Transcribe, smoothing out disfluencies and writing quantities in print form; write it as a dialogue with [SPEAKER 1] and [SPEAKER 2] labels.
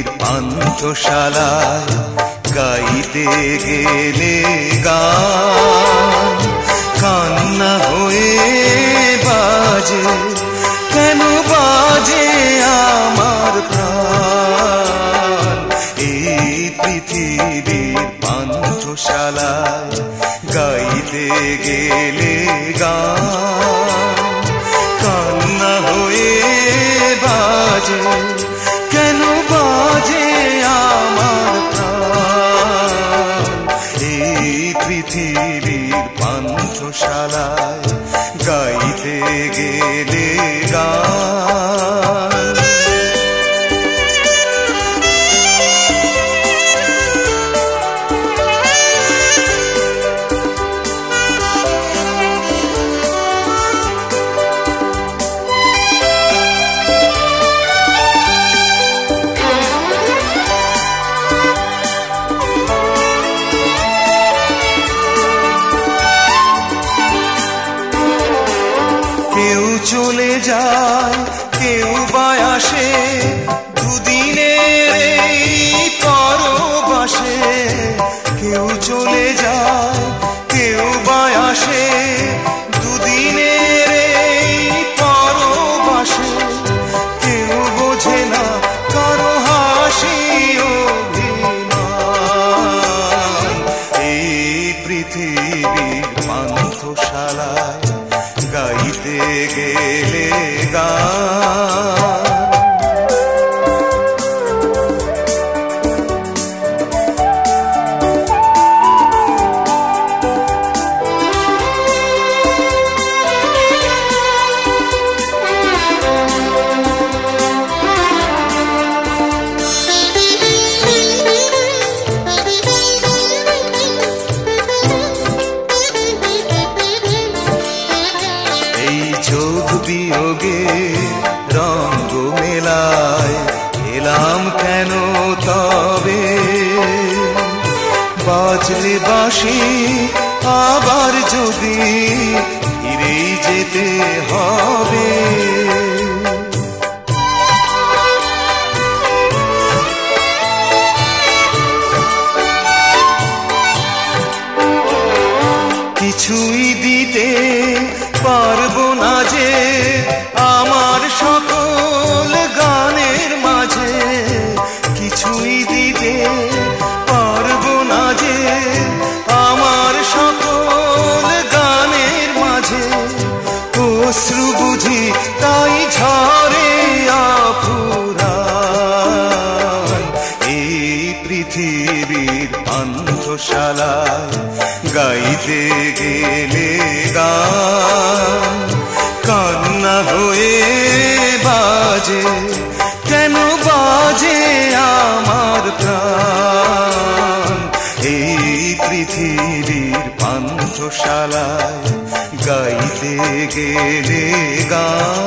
[SPEAKER 1] পান্থশালায় গাইতে গেলে গান কান্না হয়ে বাজে, কেন বাজে আমার প্রাণ। এই পৃথিবীর পান্থশালায় গাইতে গেলে গান কান্না হয়ে বাজে, কেন বাজে আমার প্রাণ। এই পৃথিবীর পান্থশালায় গাইতে গেলে গান। কেউ চলে যায়, কেউ বা আসে, দুদিনের এই পরবাসে। কেউ চলে যায়, কেউ বা আসে, দুদিনের এই পরবাসে। কেউ বোঝে না কারো হাসি অভিমান। এই পৃথিবীর পান্থশালায় গাইতে গেলে গান। যোগ বিয়োগে রঙ্গ মেলায় এলাম কেন তবে, বাজলে বাঁশি আবার যদি ফিরেই যেতে হবে। কিছুই দিতে পারবো না যে আমার সকল গানের মাঝে, কিছুই দিতে পারবো না যে আমার সকল গানের মাঝে। অশ্রু বুঝি তাই ঝরে আফুরান। এই পৃথিবীর পান্থশালায় গাইতে গেলে গান কান্না হয়ে বাজে, কেন বাজে আমার প্রাণ। এই পৃথিবীর পান্থশালায় গাইতে গেলে গান।